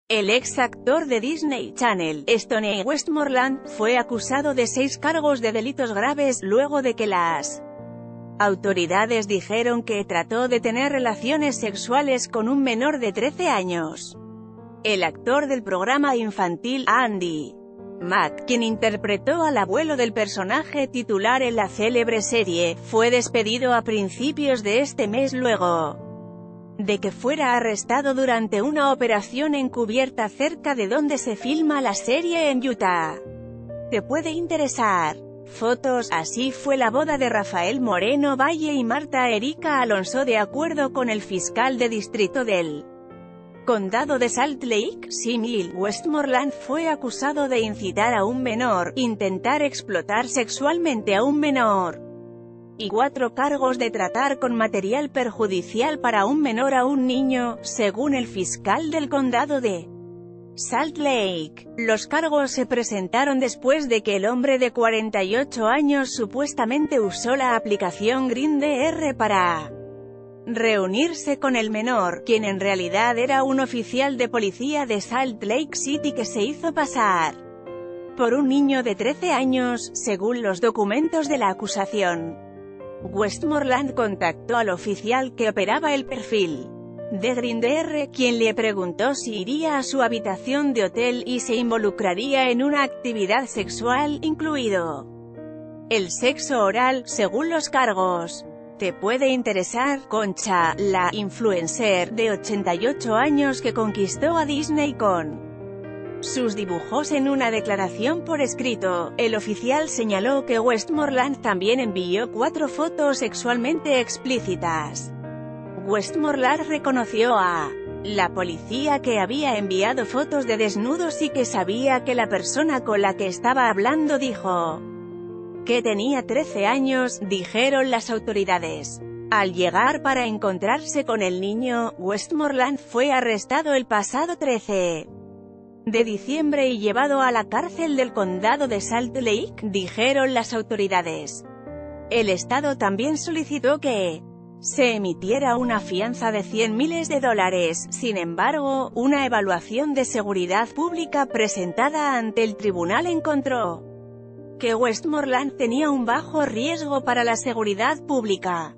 El ex actor de Disney Channel, Stoney Westmoreland, fue acusado de 6 cargos de delitos graves, luego de que las autoridades dijeron que trató de tener relaciones sexuales con un menor de 13 años. El actor del programa infantil, Andy Mack, quien interpretó al abuelo del personaje titular en la célebre serie, fue despedido a principios de este mes luego de que fuera arrestado durante una operación encubierta cerca de donde se filma la serie en Utah. ¿Te puede interesar? Fotos. Así fue la boda de Rafael Moreno Valle y Marta Erika Alonso. De acuerdo con el fiscal de distrito del condado de Salt Lake City, Westmoreland fue acusado de incitar a un menor, intentar explotar sexualmente a un menor, y 4 cargos de tratar con material perjudicial para un menor a un niño, según el fiscal del condado de Salt Lake. Los cargos se presentaron después de que el hombre de 48 años supuestamente usó la aplicación Grindr para reunirse con el menor, quien en realidad era un oficial de policía de Salt Lake City que se hizo pasar por un niño de 13 años, según los documentos de la acusación. Westmoreland contactó al oficial que operaba el perfil de Grindr, quien le preguntó si iría a su habitación de hotel y se involucraría en una actividad sexual, incluido el sexo oral, según los cargos. ¿Te puede interesar? Concha, la influencer de 88 años que conquistó a Disney con sus dibujos. En una declaración por escrito, el oficial señaló que Westmoreland también envió 4 fotos sexualmente explícitas. Westmoreland reconoció a la policía que había enviado fotos de desnudos y que sabía que la persona con la que estaba hablando dijo que tenía 13 años, dijeron las autoridades. Al llegar para encontrarse con el niño, Westmoreland fue arrestado el pasado 13 de diciembre y llevado a la cárcel del condado de Salt Lake, dijeron las autoridades. El estado también solicitó que se emitiera una fianza de $100,000. Sin embargo, una evaluación de seguridad pública presentada ante el tribunal encontró que Westmoreland tenía un bajo riesgo para la seguridad pública.